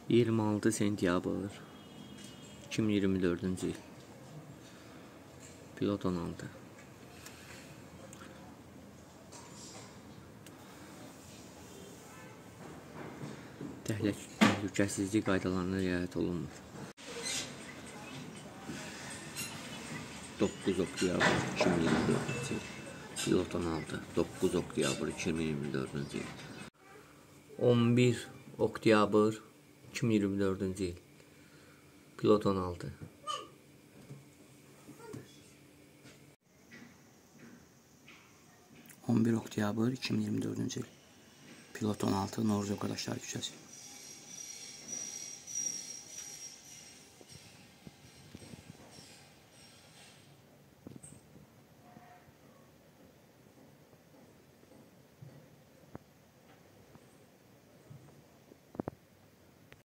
26 sentyabr 2024-cü il. Pilot 16. Təhlükəsizlik qaydalarına riayət olunmur. 9 oktyabr 2024-cü il. Pilot 16. 9 oktyabr 2024-cü il. 11 oktyabr 2024-cü il. Pilot 16. 11 oktyabr 2024-cü il. Pilot 16 Novruz Arkadaşlar Küçəsi.